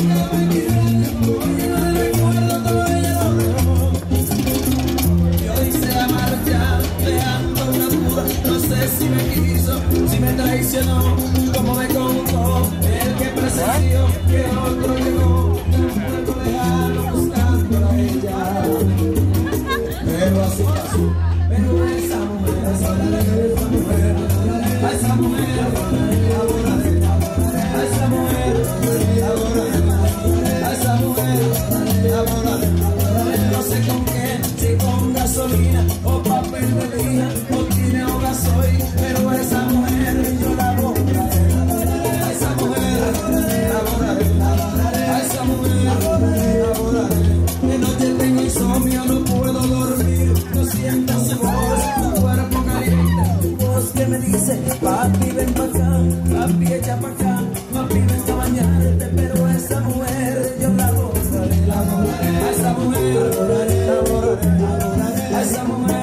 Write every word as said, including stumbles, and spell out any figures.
Si me quiso, si me traicionó, como me contó el que presenció que otro llegó, algo lejano buscando a ella. Pero así pasó, pero a esa mujer, a esa mujer, a esa mujer, a esa mujer, a esa mujer, no sé con qué, si con gasolina o papel de lija o tiene o gasoil, pero a esa mujer yo la borraré, a esa mujer la borraré, a esa mujer la borraré. De noche tengo insomnio, no puedo dormir, no siento su voz, tu cuerpo caliente, tu voz que me dice, papi ven pa' acá, papi echa pa' acá, papi ven a bañarte, pero a esa mujer yo la borraré, la borraré, a esa mujer la borraré, la borraré, a esa mujer.